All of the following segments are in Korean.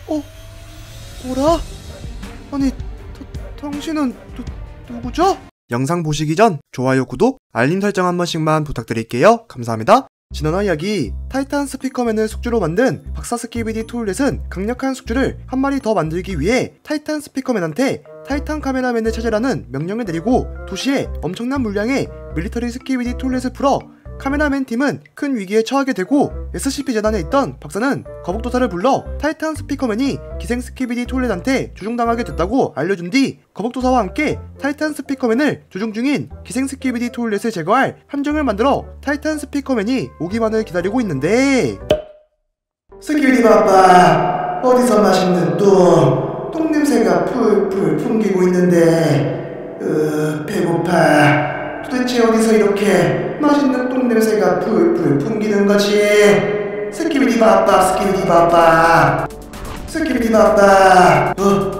어? 뭐라? 아니, 당신은 누구죠? 영상 보시기 전 좋아요, 구독, 알림 설정 한 번씩만 부탁드릴게요. 감사합니다. 지난화 이야기 타이탄 스피커맨을 숙주로 만든 박사 스키비디 토일렛은 강력한 숙주를 한 마리 더 만들기 위해 타이탄 스피커맨한테 타이탄 카메라맨을 찾으라는 명령을 내리고 도시에 엄청난 물량의 밀리터리 스키비디 토일렛을 풀어 카메라맨 팀은 큰 위기에 처하게 되고 SCP 재단에 있던 박사는 거북도사를 불러 타이탄 스피커맨이 기생 스키비디 토일렛한테 조종당하게 됐다고 알려준 뒤 거북도사와 함께 타이탄 스피커맨을 조종 중인 기생 스키비디 토일렛을 제거할 함정을 만들어 타이탄 스피커맨이 오기만을 기다리고 있는데, 스키비디 바빠, 어디서 맛있는 똥냄새가 풀풀 풍기고 있는데 배고파. 도대체 어디서 이렇게 맛있는 똥냄새가 풀풀 풍기는 거지? 스키비디 바빠, 스키비디 바빠, 스키비디 바빠.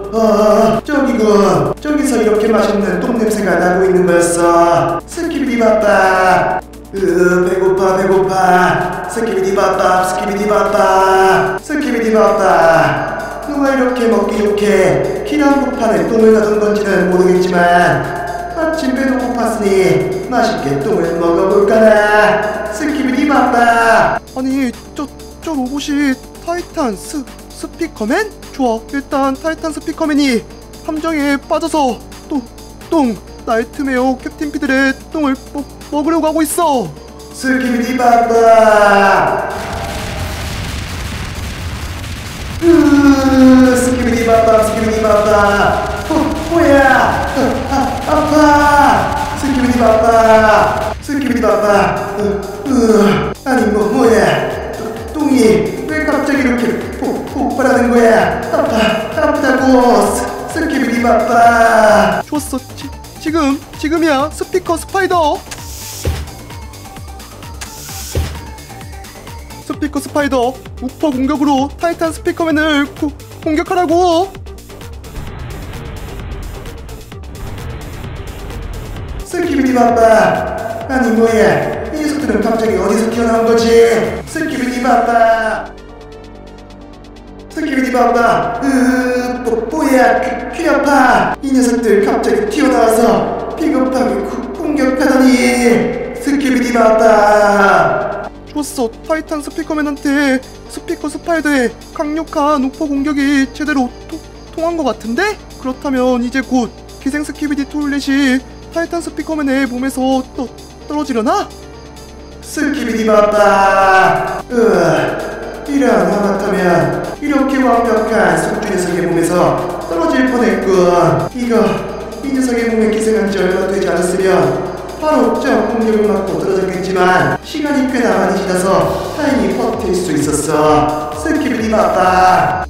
저기군. 저기서 이렇게 맛있는 똥냄새가 나고 있는 거였어. 스키비디 바빠. 배고파. 스키비디 바빠, 스키비디 바빠, 스키비디 바빠. 누가 이렇게 먹기 좋게 기남복판에 똥을 놔둔 건지는 모르겠지만 마침 배도 고팠으니 맛있게 똥을 먹어볼까나. 스키비디 바빠. 아니 저 로봇이 타이탄 스피커맨? 좋아, 일단 타이탄 스피커맨이 함정에 빠져서 똥 나이트메어 캡틴 피들의 똥을 먹으려고 하고 있어. 스키비디 바빠. 스키비디 바빠, 스키비디 바빠. 뭐야? 아파. 스키비디 바빠, 스키비디 바빠. 아니 뭐야? 똥이 왜 갑자기 이렇게 폭발하는 거야? 아프다고. 스키비디 바빠. 좋았어. 지금이야. 스피커 스파이더. 스피커 스파이더 우퍼 공격으로 타이탄 스피커맨을 공격하라고. 스키비디 바빠. 아니 뭐야? 이 녀석들은 갑자기 어디서 튀어나온 거지? 스키비디 바빠, 스키비디 바빠. 뭐야? 귀 아파. 이 녀석들 갑자기 튀어나와서 비겁하게 공격하다니. 스키비디 바빠. 좋았어. 타이탄 스피커맨한테 스피커 스파이더의 강력한 우퍼 공격이 제대로 통한 것 같은데? 그렇다면 이제 곧 기생 스키비디 토일렛이 타이탄 스피커맨의 몸에서 떨어지려나? 스키비디 바빠. 이런, 하마터면 이렇게 완벽한 숙주 녀석의 몸에서 떨어질 뻔했군. 이 녀석의 몸에 기생한 지 얼마 되지 않았으면 바로 저 공격을 맞고 떨어졌겠지만 시간이 꽤나 많이 지나서 다행히 버틸 수 있었어. 스키비디 바빠.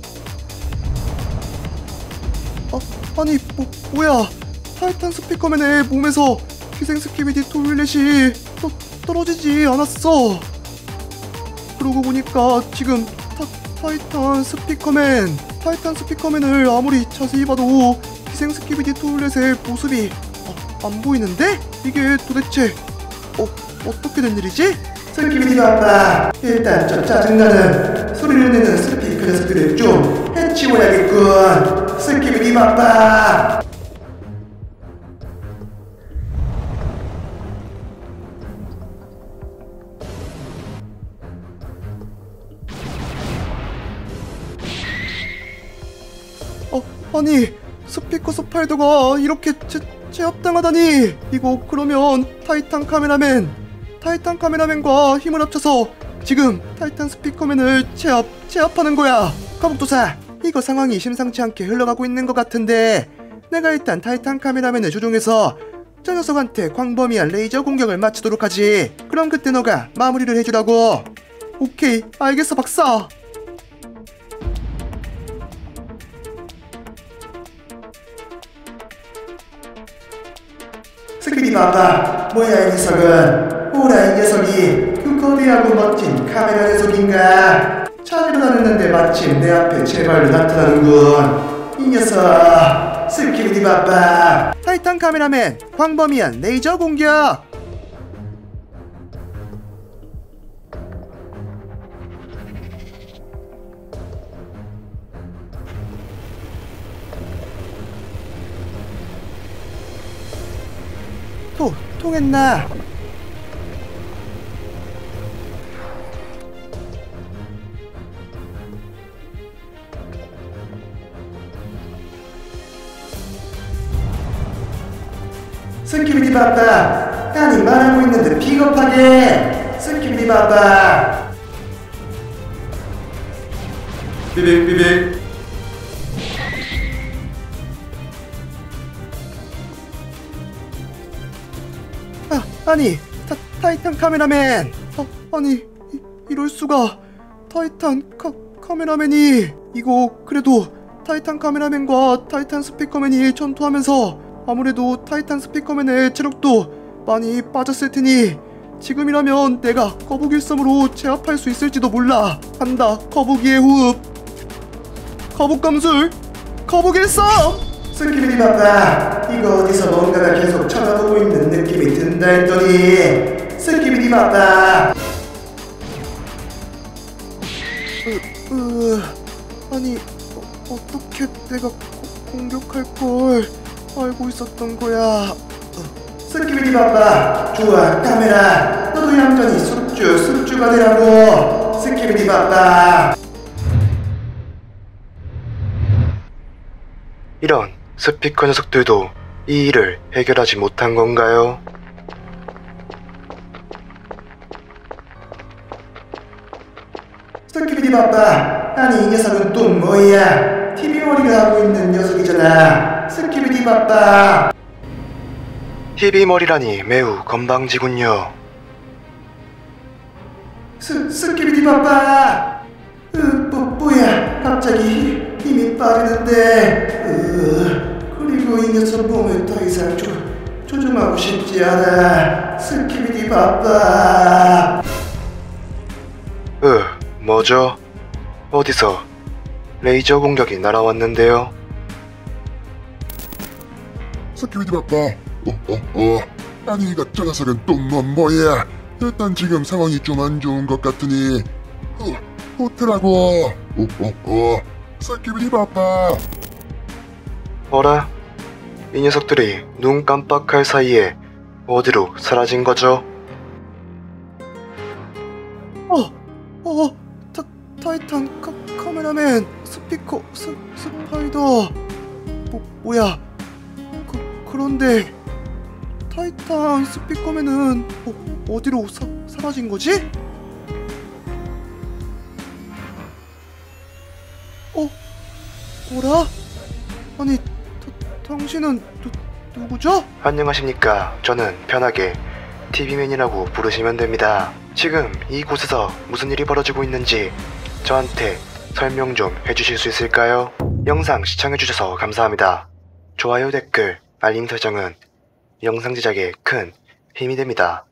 아니 뭐야? 타이탄 스피커맨의 몸에서 기생 스키비디 토일렛이 떨어지지 않았어. 그러고 보니까 지금 타이탄 스피커맨을 아무리 자세히 봐도 기생 스키비디 토일렛의 모습이 안 보이는데? 이게 도대체 어떻게 된 일이지? 스키비디 바빠. 일단 저 짜증나는 소리를 내는 스피커 녀석들을 좀 해치워야겠군. 스키비디 바빠. 아니 스피커 스파이더가 이렇게 제압당하다니. 이거 그러면 타이탄 카메라맨과 힘을 합쳐서 지금 타이탄 스피커맨을 제압하는 거야. 거북도사, 이거 상황이 심상치 않게 흘러가고 있는 것 같은데 내가 일단 타이탄 카메라맨을 조종해서 저 녀석한테 광범위한 레이저 공격을 마치도록 하지. 그럼 그때 너가 마무리를 해주라고. 오케이, 알겠어 박사. 스키비디 바빠. 뭐야 이 녀석은? 오라, 이 녀석이 그 거대하고 멋진 카메라 녀석인가? 찾으러 다녔는데 마침 내 앞에 제 발로 나타나는군. 이 녀석. 스키비디 바빠. 타이탄 카메라맨 광범위한 레이저 공격. 통했나? 스키비디 바빠. 아니 말하고 있는데 비겁하게. 스키비디 바빠. 비빅 비빅. 아니, 타이탄 카메라맨! 아니, 이럴 수가. 타이탄 카메라맨이. 이거, 그래도 타이탄 카메라맨과 타이탄 스피커맨이 전투하면서 아무래도 타이탄 스피커맨의 체력도 많이 빠졌을 테니 지금이라면 내가 거북일섬으로 제압할 수 있을지도 몰라. 간다, 거북이의 호흡. 거북감술, 거북일섬! 스키비디 바빠. 이거 어디서 뭔가가 계속 쳐다보고 있는 느낌이 든다 했더니 스키비디 바빠. 아니, 어떻게 내가 공격할 걸 알고 있었던 거야. 스키비디 바빠. 좋아, 카메라. 너도 얌전히 숙주가 되라고. 스키비디 바빠. 이런 스피커 녀석들도 이 일을 해결하지 못한 건가요? 스키비디 바빠. 아니 이 녀석은 또 뭐야? TV 머리를 하고 있는 녀석이잖아. 스키비디 바빠. TV 머리라니 매우 건방지군요. 스키비디 바빠. 뭐야? 갑자기 힘이 빠르는데. 그리고 이 녀석 몸을 더 이상 조종하고 싶지 않아. 스키비디 바빠. 뭐죠? 어디서 레이저 공격이 날아왔는데요? 스키비디 바빠. 아니 저 녀석은 또 뭐야? 일단 지금 상황이 좀 안 좋은 것 같으니 호텔하고. 스키비디 바빠. 어라? 이 녀석들이 눈 깜빡할 사이에 어디로 사라진 거죠? 타이탄 카메라맨, 스피커, 스파이더. 뭐야? 그런데 타이탄 스피커맨은 어디로 사라진 거지? 뭐라? 아니, 당신은 누구죠? 안녕하십니까. 저는 편하게 TV맨이라고 부르시면 됩니다. 지금 이곳에서 무슨 일이 벌어지고 있는지 저한테 설명 좀 해주실 수 있을까요? 영상 시청해주셔서 감사합니다. 좋아요, 댓글, 알림 설정은 영상 제작에 큰 힘이 됩니다.